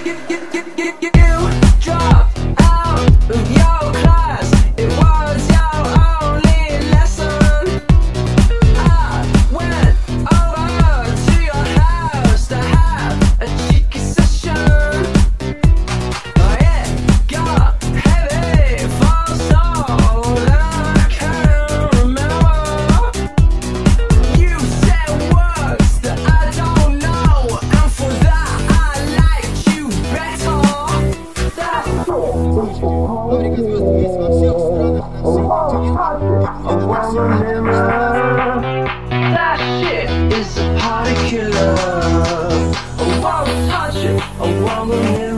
dropped out of your class. It was your only lesson. I went over to your house to have a cheeky session. Oh yeah, got heavy for soul, and I can't remember. You said words that I don't know, and for that I liked you better. Фабрика звезд есть во всех странах, на всех континентах. That shit is a particular. I won't touch it, I won't